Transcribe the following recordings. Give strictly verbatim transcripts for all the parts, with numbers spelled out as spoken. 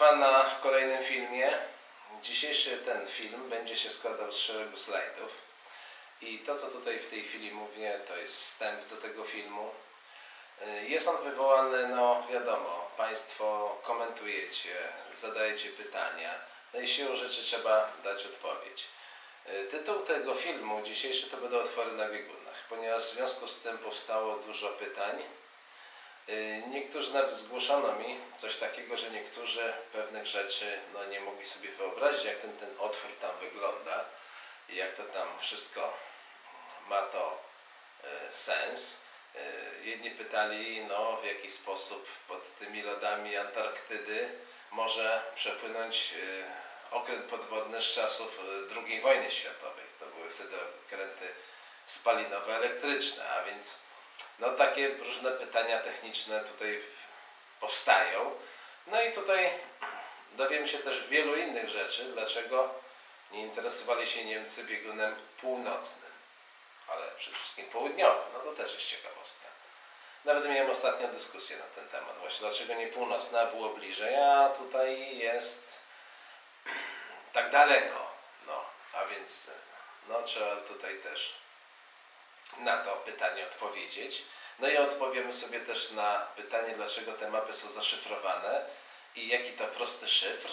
Państwa na kolejnym filmie. Dzisiejszy ten film będzie się składał z szeregu slajdów i to, co tutaj w tej chwili mówię, to jest wstęp do tego filmu. Jest on wywołany, no wiadomo, Państwo komentujecie, zadajecie pytania, no i siłą rzeczy trzeba dać odpowiedź. Tytuł tego filmu dzisiejszy to będą otwory na biegunach, ponieważ w związku z tym powstało dużo pytań. Niektórzy nawet zgłoszono mi coś takiego, że niektórzy pewnych rzeczy no, nie mogli sobie wyobrazić, jak ten, ten otwór tam wygląda i jak to tam wszystko ma to y, sens. Y, jedni pytali, no, w jaki sposób pod tymi lodami Antarktydy może przepłynąć y, okręt podwodny z czasów drugiej wojny światowej. To były wtedy okręty spalinowe elektryczne, a więc no takie różne pytania techniczne tutaj powstają. No i tutaj dowiem się też wielu innych rzeczy, dlaczego nie interesowali się Niemcy biegunem północnym, ale przede wszystkim południowym. No to też jest ciekawostka. Nawet miałem ostatnią dyskusję na ten temat właśnie, dlaczego nie północna, było bliżej, a tutaj jest tak daleko. No, a więc no, trzeba tutaj też na to pytanie odpowiedzieć. No i odpowiemy sobie też na pytanie, dlaczego te mapy są zaszyfrowane i jaki to prosty szyfr.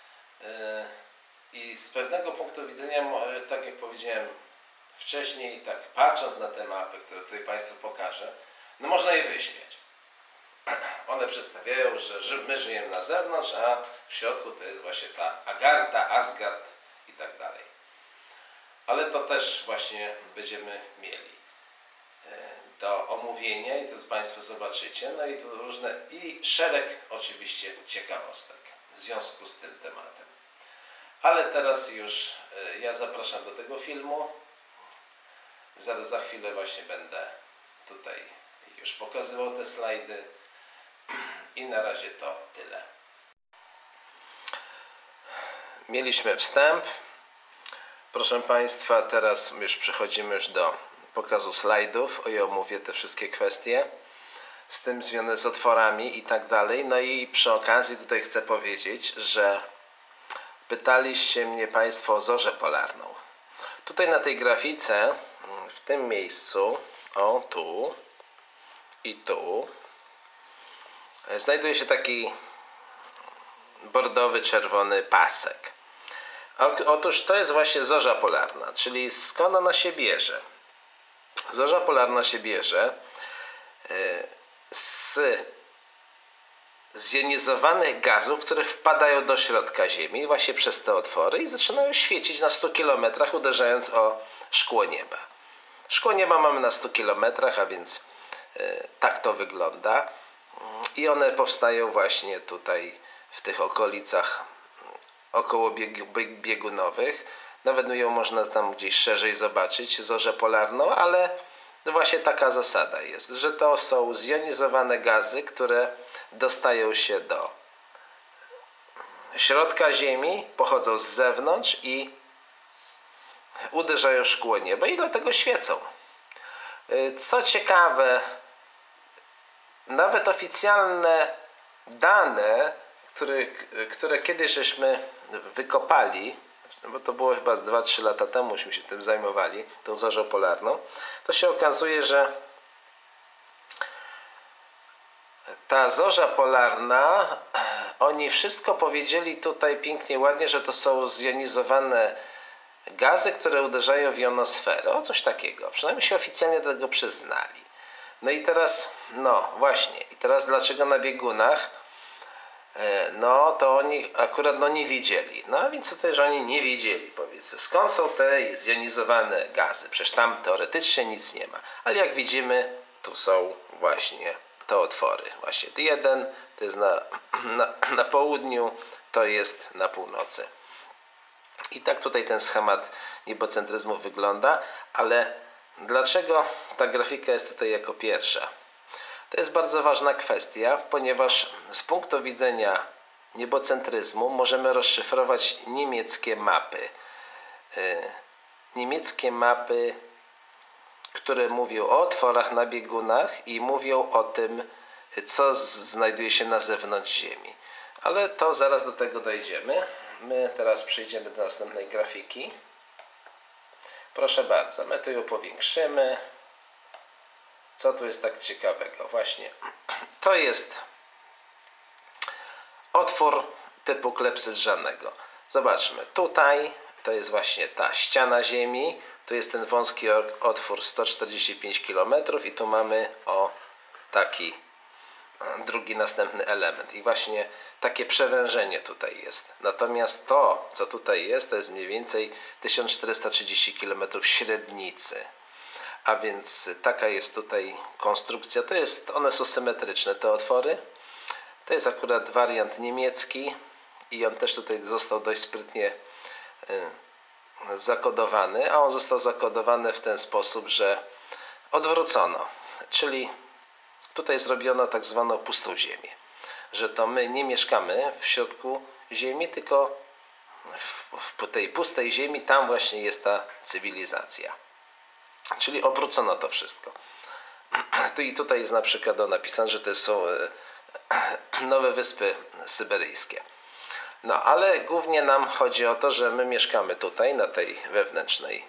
I z pewnego punktu widzenia, tak jak powiedziałem wcześniej, tak patrząc na te mapy, które tutaj Państwu pokażę, no można je wyśmiać. One przedstawiają, że my żyjemy na zewnątrz, a w środku to jest właśnie ta Agartha, Asgard i tak dalej. Ale to też właśnie będziemy mieli do omówienia i to z Państwo zobaczycie. No i tu różne i szereg oczywiście ciekawostek w związku z tym tematem. Ale teraz już ja zapraszam do tego filmu. Zaraz za chwilę właśnie będę tutaj już pokazywał te slajdy i na razie to tyle. Mieliśmy wstęp. Proszę Państwa, teraz już przechodzimy już do pokazu slajdów, o ja omówię te wszystkie kwestie z tym związane z otworami i tak dalej. No i przy okazji tutaj chcę powiedzieć, że pytaliście mnie Państwo o zorzę polarną. Tutaj na tej grafice, w tym miejscu, o tu i tu, znajduje się taki bordowy, czerwony pasek. Otóż to jest właśnie zorza polarna, czyli skąd ona się bierze? Zorza polarna się bierze z zjonizowanych gazów, które wpadają do środka Ziemi właśnie przez te otwory i zaczynają świecić na stu kilometrach, uderzając o szkło nieba. Szkło nieba mamy na stu kilometrach, a więc tak to wygląda. I one powstają właśnie tutaj w tych okolicach około biegunowych. Nawet ją można tam gdzieś szerzej zobaczyć, zorzę polarną, ale właśnie taka zasada jest, że to są zjonizowane gazy, które dostają się do środka Ziemi, pochodzą z zewnątrz i uderzają w szkło nieba i dlatego świecą. Co ciekawe, nawet oficjalne dane, które, które kiedyś żeśmy wykopali, bo to było chyba z dwa trzy lata temu, myśmy się tym zajmowali, tą zorzą polarną, to się okazuje, że ta zorza polarna, oni wszystko powiedzieli tutaj pięknie, ładnie, że to są zjonizowane gazy, które uderzają w jonosferę. O, coś takiego. Przynajmniej się oficjalnie do tego przyznali. No i teraz, no właśnie, i teraz dlaczego na biegunach? No to oni akurat no nie wiedzieli. No a więc tutaj, że oni nie wiedzieli, powiedzmy, skąd są te zjonizowane gazy. Przecież tam teoretycznie nic nie ma. Ale jak widzimy, tu są właśnie te otwory. Właśnie jeden to jest na, na, na południu, to jest na północy. I tak tutaj ten schemat niebocentryzmu wygląda, ale dlaczego ta grafika jest tutaj jako pierwsza? To jest bardzo ważna kwestia, ponieważ z punktu widzenia niebocentryzmu możemy rozszyfrować niemieckie mapy. Niemieckie mapy, które mówią o otworach na biegunach i mówią o tym, co znajduje się na zewnątrz Ziemi. Ale to zaraz do tego dojdziemy. My teraz przejdziemy do następnej grafiki. Proszę bardzo, my tu ją powiększymy. Co tu jest tak ciekawego? Właśnie to jest otwór typu klepsyd żadnego. Zobaczmy, tutaj to jest właśnie ta ściana ziemi, tu jest ten wąski otwór sto czterdzieści pięć kilometrów i tu mamy o taki drugi następny element i właśnie takie przewężenie tutaj jest. Natomiast to, co tutaj jest, to jest mniej więcej tysiąc czterysta trzydzieści kilometrów średnicy. A więc taka jest tutaj konstrukcja. To jest, one są symetryczne, te otwory. To jest akurat wariant niemiecki i on też tutaj został dość sprytnie y, zakodowany, a on został zakodowany w ten sposób, że odwrócono, czyli tutaj zrobiono tak zwaną pustą ziemię, że to my nie mieszkamy w środku ziemi, tylko w, w tej pustej ziemi tam właśnie jest ta cywilizacja. Czyli obrócono to wszystko. Tu i tutaj jest na przykład napisane, że to są nowe wyspy syberyjskie. No ale głównie nam chodzi o to, że my mieszkamy tutaj na tej wewnętrznej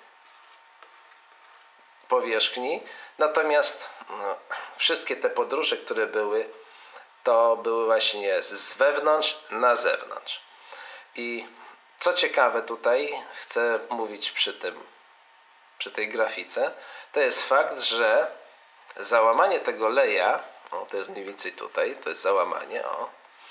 powierzchni. Natomiast no, wszystkie te podróże, które były, to były właśnie z wewnątrz na zewnątrz. I co ciekawe tutaj, chcę mówić przy tym, przy tej grafice, to jest fakt, że załamanie tego leja, o, to jest mniej więcej tutaj, to jest załamanie, o.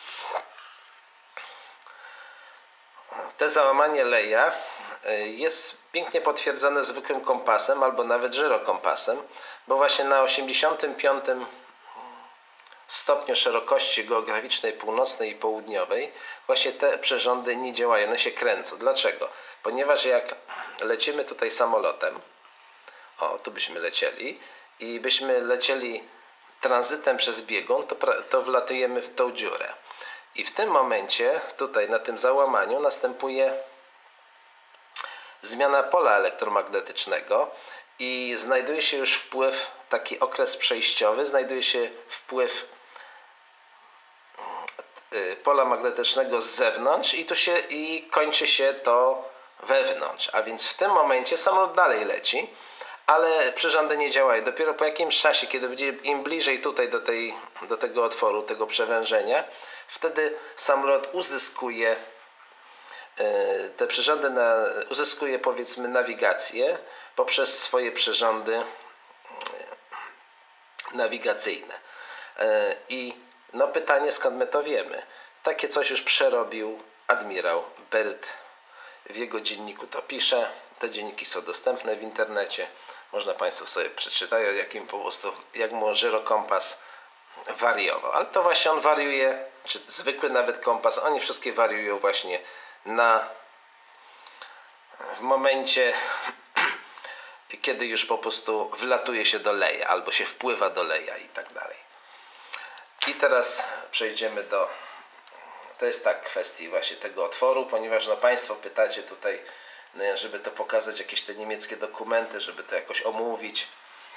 Te załamanie leja jest pięknie potwierdzone zwykłym kompasem albo nawet żyrokompasem, bo właśnie na osiemdziesiątym piątym stopniu szerokości geograficznej północnej i południowej właśnie te przyrządy nie działają, one się kręcą. Dlaczego? Ponieważ jak lecimy tutaj samolotem, o, tu byśmy lecieli i byśmy lecieli tranzytem przez biegun, to, to wlatujemy w tą dziurę. I w tym momencie, tutaj na tym załamaniu następuje zmiana pola elektromagnetycznego i znajduje się już wpływ, taki okres przejściowy, znajduje się wpływ pola magnetycznego z zewnątrz i tu się i kończy się to wewnątrz. A więc w tym momencie samolot dalej leci, ale przyrządy nie działają. Dopiero po jakimś czasie, kiedy będzie im bliżej tutaj do, tej, do tego otworu, tego przewężenia, wtedy samolot uzyskuje te przyrządy, na, uzyskuje powiedzmy nawigację poprzez swoje przyrządy nawigacyjne. I no pytanie, skąd my to wiemy? Takie coś już przerobił admirał Byrd. W jego dzienniku to pisze. Te dzienniki są dostępne w internecie. Można Państwo sobie przeczytać, jakim po prostu, jak mu żyrokompas wariował. Ale to właśnie on wariuje, czy zwykły nawet kompas, oni wszystkie wariują właśnie na w momencie, kiedy już po prostu wlatuje się do leja, albo się wpływa do leja i tak dalej. I teraz przejdziemy do, to jest tak kwestii właśnie tego otworu, ponieważ no Państwo pytacie tutaj, żeby to pokazać, jakieś te niemieckie dokumenty, żeby to jakoś omówić.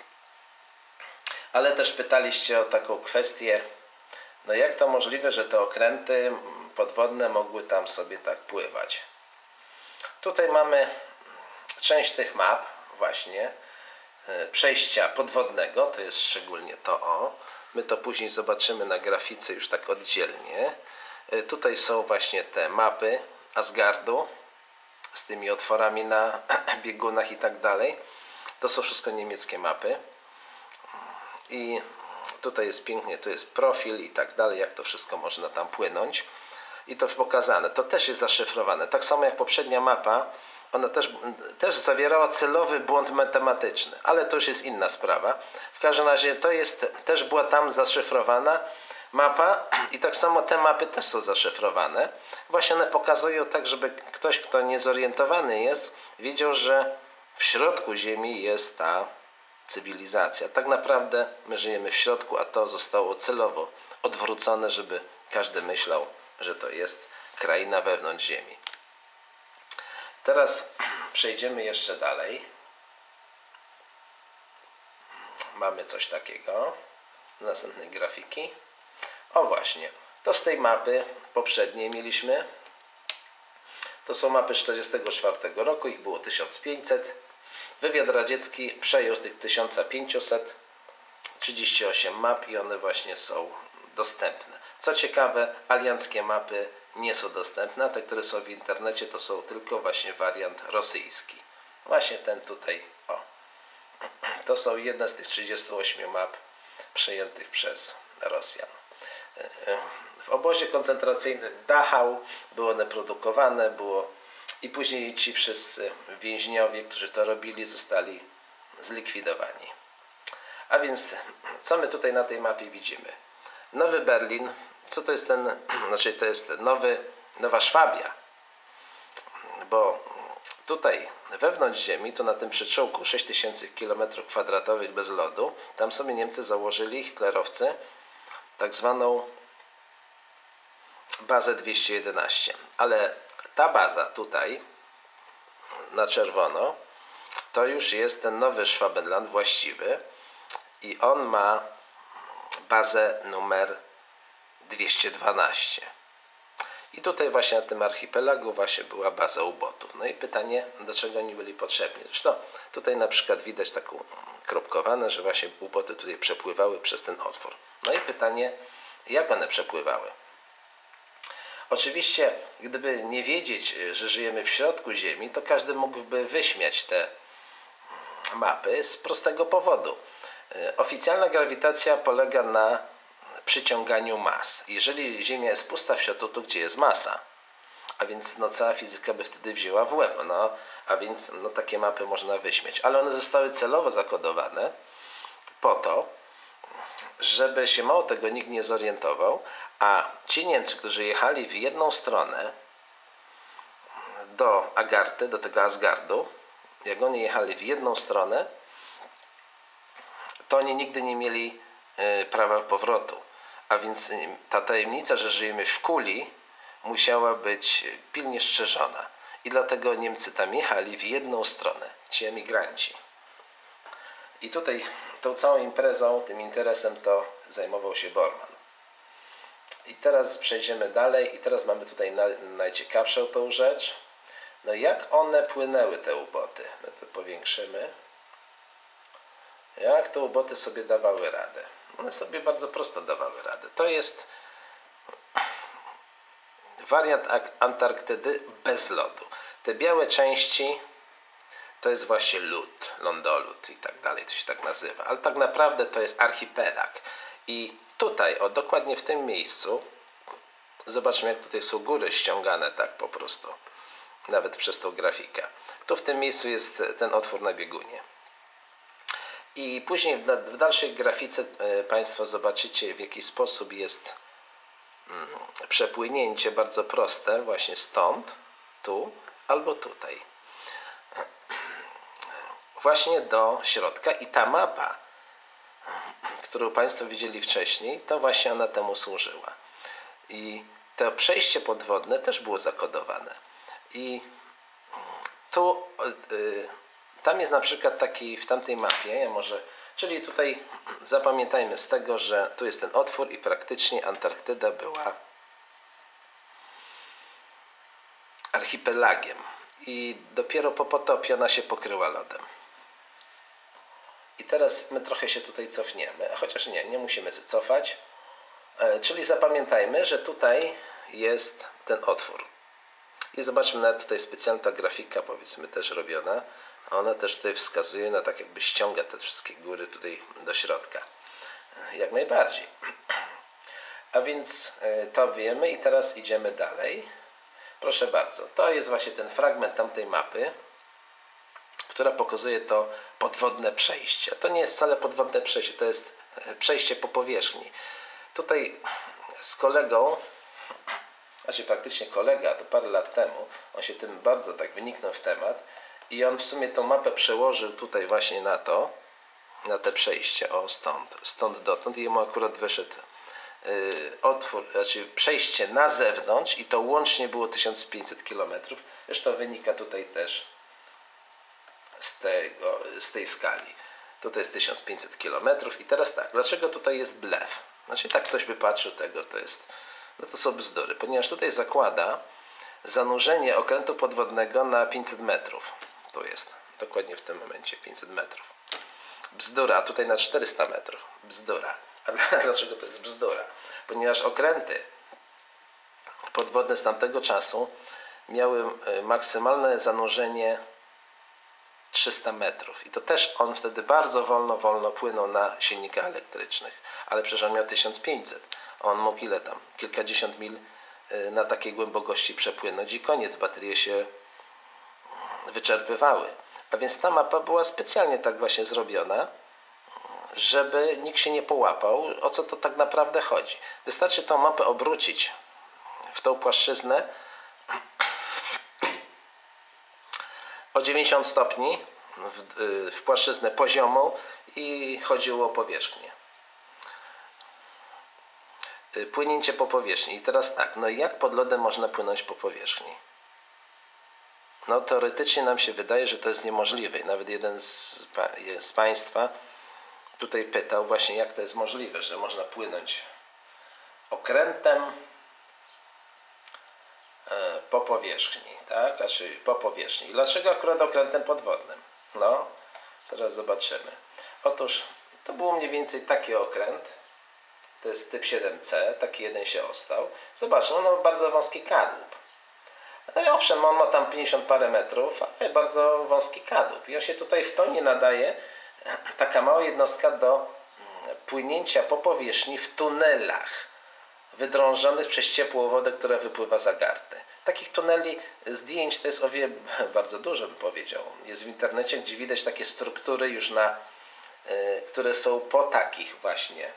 Ale też pytaliście o taką kwestię, no jak to możliwe, że te okręty podwodne mogły tam sobie tak pływać. Tutaj mamy część tych map właśnie przejścia podwodnego, to jest szczególnie to o. My to później zobaczymy na grafice już tak oddzielnie. Tutaj są właśnie te mapy Asgardu z tymi otworami na biegunach i tak dalej. To są wszystko niemieckie mapy. I tutaj jest pięknie, to jest profil i tak dalej, jak to wszystko można tam płynąć. I to pokazane. To też jest zaszyfrowane. Tak samo jak poprzednia mapa, ona też, też zawierała celowy błąd matematyczny, ale to już jest inna sprawa. W każdym razie to jest, też była tam zaszyfrowana mapa i tak samo te mapy też są zaszyfrowane. Właśnie one pokazują tak, żeby ktoś, kto niezorientowany jest, wiedział, że w środku Ziemi jest ta cywilizacja. Tak naprawdę my żyjemy w środku, a to zostało celowo odwrócone, żeby każdy myślał, że to jest kraina wewnątrz Ziemi. Teraz przejdziemy jeszcze dalej. Mamy coś takiego. Następnej grafiki. O właśnie, To z tej mapy poprzedniej mieliśmy. To są mapy z tysiąc dziewięćset czterdziestego czwartego roku, ich było tysiąc pięćset. Wywiad radziecki przejął z tych tysiąc pięćset trzydzieści osiem map i one właśnie są dostępne. Co ciekawe, alianckie mapy nie są dostępne, a te, które są w internecie, to są tylko właśnie wariant rosyjski. Właśnie ten tutaj, o. To są jedne z tych trzydziestu ośmiu map przejętych przez Rosjan. W obozie koncentracyjnym Dachau były one produkowane, było i później ci wszyscy więźniowie, którzy to robili, zostali zlikwidowani. A więc, co my tutaj na tej mapie widzimy? Nowy Berlin, co to jest ten, znaczy to jest nowy, Nowa Szwabia, bo tutaj wewnątrz ziemi, tu na tym przyczółku sześć tysięcy kilometrów kwadratowych bez lodu, tam sobie Niemcy założyli, hitlerowcy, tak zwaną bazę dwieście jedenaście. Ale ta baza tutaj, na czerwono, to już jest ten nowy Schwabenland właściwy i on ma bazę numer dwieście dwanaście. I tutaj właśnie na tym archipelagu właśnie była baza ubotów. No i pytanie, dlaczego oni byli potrzebni? Zresztą tutaj na przykład widać taką kropkowane, że właśnie uboty tutaj przepływały przez ten otwór. No i pytanie, jak one przepływały? Oczywiście, gdyby nie wiedzieć, że żyjemy w środku Ziemi, to każdy mógłby wyśmiać te mapy z prostego powodu. Oficjalna grawitacja polega na przyciąganiu mas. Jeżeli Ziemia jest pusta w środku, to gdzie jest masa? A więc no, cała fizyka by wtedy wzięła w łeb. No, a więc no, takie mapy można wyśmieć. Ale one zostały celowo zakodowane po to, żeby się mało tego nikt nie zorientował, a ci Niemcy, którzy jechali w jedną stronę do Agarty, do tego Asgardu, jak oni jechali w jedną stronę, to oni nigdy nie mieli y, prawa powrotu. A więc y, ta tajemnica, że żyjemy w kuli, musiała być pilnie strzeżona. I dlatego Niemcy tam jechali w jedną stronę, ci emigranci. I tutaj tą całą imprezą, tym interesem to zajmował się Bormann. I teraz przejdziemy dalej i teraz mamy tutaj na, najciekawszą tą rzecz. No jak one płynęły, te uboty? My to powiększymy. Jak te uboty sobie dawały radę? One sobie bardzo prosto dawały radę. To jest wariant Antarktydy bez lodu. Te białe części to jest właśnie lód, lądolód i tak dalej, to się tak nazywa. Ale tak naprawdę to jest archipelag. I tutaj, o dokładnie w tym miejscu, zobaczmy jak tutaj są góry ściągane tak po prostu, nawet przez tą grafikę. Tu w tym miejscu jest ten otwór na biegunie. I później w dalszej grafice Państwo zobaczycie, w jaki sposób jest przepłynięcie bardzo proste właśnie stąd, tu albo tutaj. Właśnie do środka i ta mapa, którą Państwo widzieli wcześniej, to właśnie ona temu służyła. I to przejście podwodne też było zakodowane. I tu, y, tam jest na przykład taki, w tamtej mapie, ja może, czyli tutaj zapamiętajmy z tego, że tu jest ten otwór i praktycznie Antarktyda była archipelagiem. I dopiero po potopie ona się pokryła lodem. I teraz my trochę się tutaj cofniemy, chociaż nie, nie musimy się cofać. E, czyli zapamiętajmy, że tutaj jest ten otwór. I zobaczmy, nawet tutaj specjalna ta grafika, powiedzmy, też robiona. Ona też tutaj wskazuje na tak jakby ściąga te wszystkie góry tutaj do środka. E, jak najbardziej. A więc e, to wiemy i teraz idziemy dalej. Proszę bardzo, to jest właśnie ten fragment tamtej mapy, która pokazuje to podwodne przejście. To nie jest wcale podwodne przejście, to jest przejście po powierzchni. Tutaj z kolegą, znaczy praktycznie kolega, to parę lat temu, on się tym bardzo tak wyniknął w temat i on w sumie tą mapę przełożył tutaj właśnie na to, na te przejście, o stąd, stąd dotąd i jemu akurat wyszedł yy, otwór, znaczy przejście na zewnątrz i to łącznie było tysiąc pięćset kilometrów. Zresztą wynika tutaj też z, tego, z tej skali. Tutaj jest tysiąc pięćset kilometrów i teraz tak, dlaczego tutaj jest blef? Znaczy tak ktoś by patrzył tego, to jest no to są bzdury, ponieważ tutaj zakłada zanurzenie okrętu podwodnego na pięćset metrów. Tu jest, dokładnie w tym momencie pięćset metrów. Bzdura, a tutaj na czterysta metrów. Bzdura. A dlaczego to jest bzdura? Ponieważ okręty podwodne z tamtego czasu miały maksymalne zanurzenie trzysta metrów. I to też on wtedy bardzo wolno, wolno płynął na silnikach elektrycznych. Ale przecież on miał tysiąc pięćset. On mógł ile tam? Kilkadziesiąt mil na takiej głębokości przepłynąć i koniec, baterie się wyczerpywały. A więc ta mapa była specjalnie tak właśnie zrobiona, żeby nikt się nie połapał, o co to tak naprawdę chodzi. Wystarczy tą mapę obrócić w tą płaszczyznę o dziewięćdziesiąt stopni, w, w płaszczyznę poziomą i chodziło o powierzchnię. Płynięcie po powierzchni. I teraz tak, no jak pod lodem można płynąć po powierzchni? No teoretycznie nam się wydaje, że to jest niemożliwe. I nawet jeden z, z Państwa tutaj pytał właśnie, jak to jest możliwe, że można płynąć okrętem po powierzchni, tak? Znaczy po powierzchni. I dlaczego akurat okrętem podwodnym? No, zaraz zobaczymy. Otóż to był mniej więcej taki okręt. To jest typ siedem C, taki jeden się ostał. Zobaczmy, on ma bardzo wąski kadłub. No owszem, on ma tam pięćdziesiąt parę metrów, ale bardzo wąski kadłub. I on się tutaj w to nie nadaje, taka mała jednostka do płynięcia po powierzchni w tunelach wydrążonych przez ciepłą wodę, która wypływa za gardę. Takich tuneli, zdjęć to jest o wiele, bardzo dużo bym powiedział. Jest w internecie, gdzie widać takie struktury już na, y, które są po takich właśnie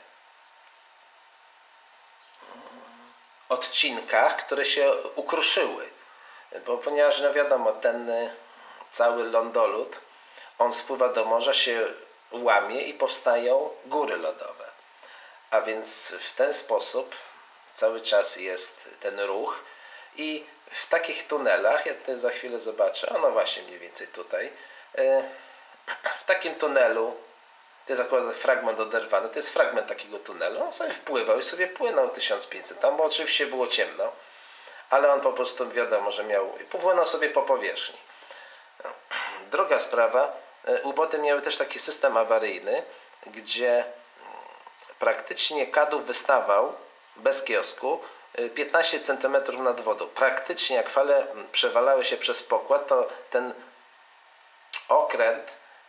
odcinkach, które się ukruszyły. Bo ponieważ, no wiadomo, ten cały lądolód, on spływa do morza, się łamie i powstają góry lodowe. A więc w ten sposób cały czas jest ten ruch i w takich tunelach, ja tutaj za chwilę zobaczę, a no właśnie mniej więcej tutaj, w takim tunelu, to jest akurat fragment oderwany, to jest fragment takiego tunelu, on sobie wpływał i sobie płynął tysiąc pięćset, tam bo oczywiście było ciemno, ale on po prostu wiadomo, że miał, i popłynął sobie po powierzchni. Druga sprawa, U-boty miały też taki system awaryjny, gdzie praktycznie kadłub wystawał bez kiosku piętnaście centymetrów nad wodą. Praktycznie jak fale przewalały się przez pokład, to ten okręt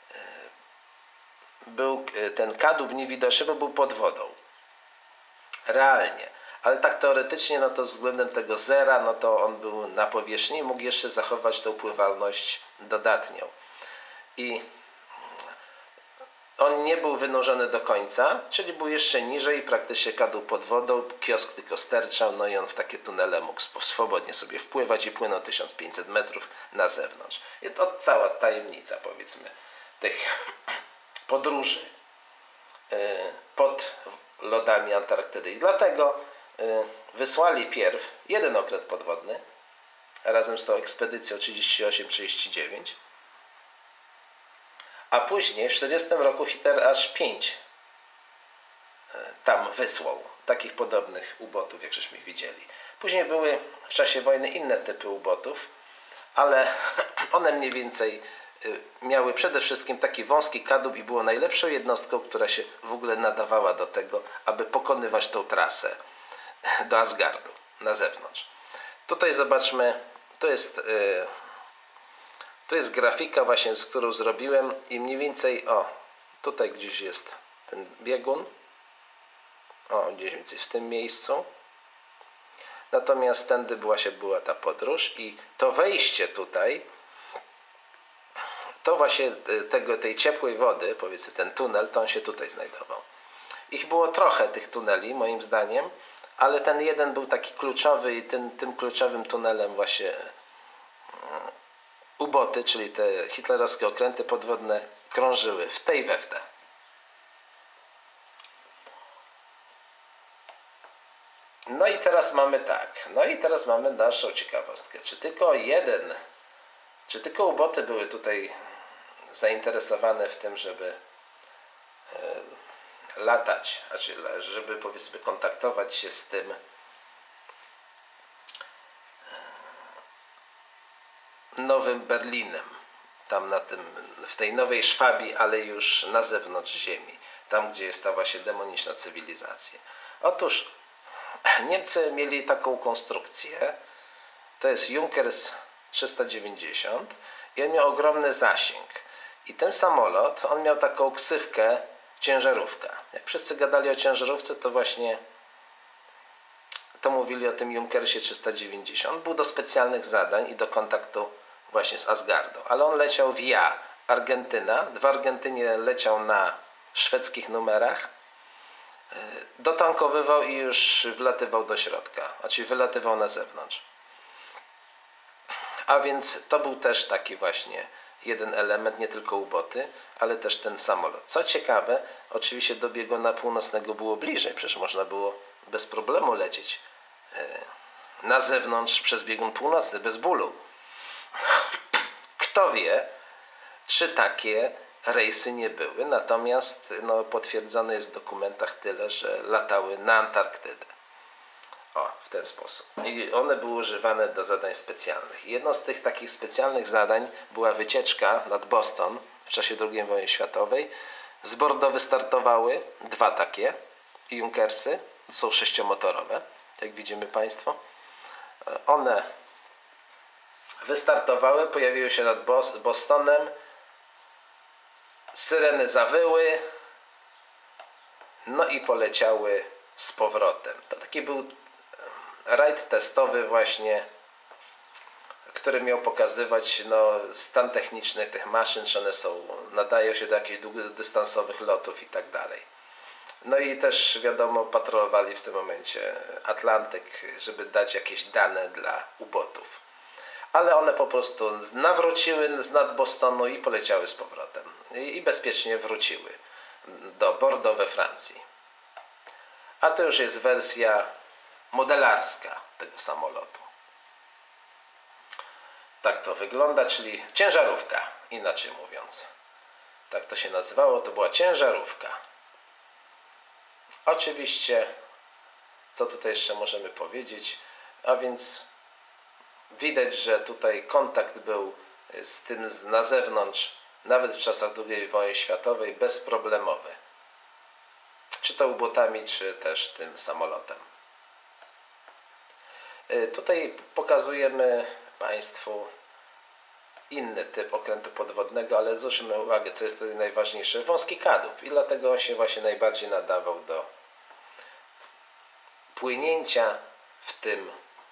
był, ten kadłub niewidoczny, bo był pod wodą. Realnie. Ale tak teoretycznie, no to względem tego zera, no to on był na powierzchni i mógł jeszcze zachować tą pływalność dodatnią. I on nie był wynurzony do końca, czyli był jeszcze niżej, praktycznie kadłub pod wodą, kiosk tylko sterczał, no i on w takie tunele mógł swobodnie sobie wpływać i płynął tysiąc pięćset metrów na zewnątrz. I to cała tajemnica, powiedzmy, tych podróży pod lodami Antarktydy. I dlatego wysłali pierw jeden okręt podwodny razem z tą ekspedycją trzydzieści osiem trzydzieści dziewięć, a później w tysiąc dziewięćset czterdziestym roku Hitler aż pięć tam wysłał takich podobnych ubotów, jak żeśmy widzieli. Później były w czasie wojny inne typy ubotów, ale one mniej więcej miały przede wszystkim taki wąski kadłub i było najlepszą jednostką, która się w ogóle nadawała do tego, aby pokonywać tą trasę do Asgardu na zewnątrz. Tutaj zobaczmy, to jest, yy, to jest grafika właśnie, z którą zrobiłem i mniej więcej, o, tutaj gdzieś jest ten biegun, o, gdzieś więcej w tym miejscu. Natomiast tędy była się była ta podróż i to wejście tutaj, to właśnie tego, tej ciepłej wody, powiedzmy ten tunel, to on się tutaj znajdował. Ich było trochę tych tuneli, moim zdaniem, ale ten jeden był taki kluczowy i tym, tym kluczowym tunelem właśnie uboty, czyli te hitlerowskie okręty podwodne krążyły w tej we w te. No i teraz mamy tak, no i teraz mamy naszą ciekawostkę. Czy tylko jeden, czy tylko uboty były tutaj zainteresowane w tym, żeby latać, znaczy żeby powiedzmy kontaktować się z tym Nowym Berlinem, tam na tym, w tej Nowej Szwabii, ale już na zewnątrz Ziemi, tam gdzie jest ta właśnie demoniczna cywilizacja. Otóż Niemcy mieli taką konstrukcję, to jest Junkers trzysta dziewięćdziesiąt i on miał ogromny zasięg. I ten samolot, on miał taką ksywkę ciężarówka. Jak wszyscy gadali o ciężarówce, to właśnie to mówili o tym Junkersie trzysta dziewięćdziesiąt. Był do specjalnych zadań i do kontaktu właśnie z Asgardą. Ale on leciał via Argentyna. W Argentynie leciał na szwedzkich numerach. Dotankowywał i już wlatywał do środka. Znaczy wylatywał na zewnątrz. A więc to był też taki właśnie jeden element, nie tylko uboty, ale też ten samolot. Co ciekawe, oczywiście do bieguna północnego było bliżej. Przecież można było bez problemu lecieć na zewnątrz przez biegun północny, bez bólu. Kto wie, czy takie rejsy nie były, natomiast no, potwierdzone jest w dokumentach tyle, że latały na Antarktydę. O, w ten sposób. I one były używane do zadań specjalnych. I jedno z tych takich specjalnych zadań była wycieczka nad Boston w czasie drugiej wojny światowej. Z Bordeaux wystartowały dwa takie Junkersy, to są sześciomotorowe, jak widzimy Państwo. One wystartowały, pojawiły się nad Bostonem, syreny zawyły, no i poleciały z powrotem. To taki był rajd testowy właśnie, który miał pokazywać no, stan techniczny tych maszyn, czy one są, nadają się do jakichś długodystansowych lotów i tak dalej. No i też wiadomo, patrolowali w tym momencie Atlantyk, żeby dać jakieś dane dla ubotów. Ale one po prostu nawróciły z nad Bostonu i poleciały z powrotem. I bezpiecznie wróciły do Bordeaux we Francji. A to już jest wersja modelarska tego samolotu. Tak to wygląda, czyli ciężarówka, inaczej mówiąc. Tak to się nazywało, to była ciężarówka. Oczywiście, co tutaj jeszcze możemy powiedzieć, a więc widać, że tutaj kontakt był z tym na zewnątrz, nawet w czasach drugiej wojny światowej, bezproblemowy. Czy to ubotami, czy też tym samolotem. Tutaj pokazujemy Państwu inny typ okrętu podwodnego, ale zwróćmy uwagę, co jest tutaj najważniejsze. Wąski kadłub i dlatego on się właśnie najbardziej nadawał do płynięcia w tym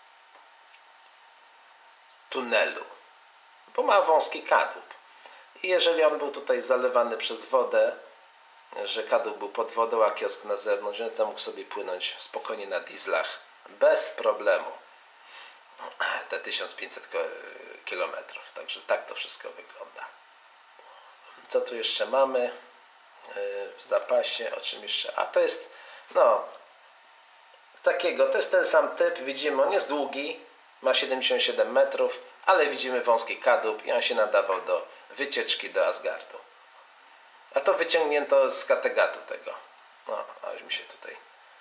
tunelu, bo ma wąski kadłub. I jeżeli on był tutaj zalewany przez wodę, że kadłub był pod wodą, a kiosk na zewnątrz, to mógł sobie płynąć spokojnie na dieslach bez problemu. Te tysiąc pięćset kilometrów. Także tak to wszystko wygląda. Co tu jeszcze mamy w zapasie? O czym jeszcze? A to jest no takiego, to jest ten sam typ. Widzimy, on jest długi, ma siedemdziesiąt siedem metrów, ale widzimy wąski kadłub i on się nadawał do wycieczki do Asgardu. A to wyciągnięto z Kattegatu tego. No, aż mi się tutaj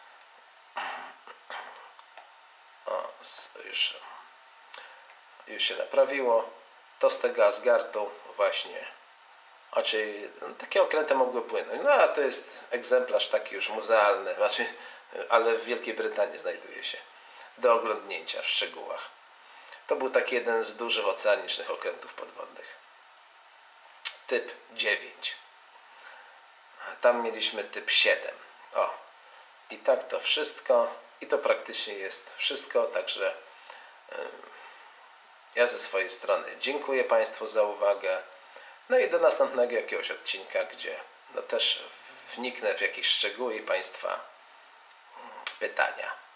o, już już się naprawiło. To z tego Asgardu właśnie. Znaczy, no, takie okręty mogły płynąć. No a to jest egzemplarz taki już muzealny, znaczy, ale w Wielkiej Brytanii znajduje się do oglądnięcia w szczegółach. To był taki jeden z dużych oceanicznych okrętów podwodnych. Typ dziewięć. Tam mieliśmy typ siedem. O. I tak to wszystko. I to praktycznie jest wszystko. Także yy, ja ze swojej strony dziękuję Państwu za uwagę. No i do następnego jakiegoś odcinka, gdzie no też wniknę w jakieś szczegóły i Państwa pytania.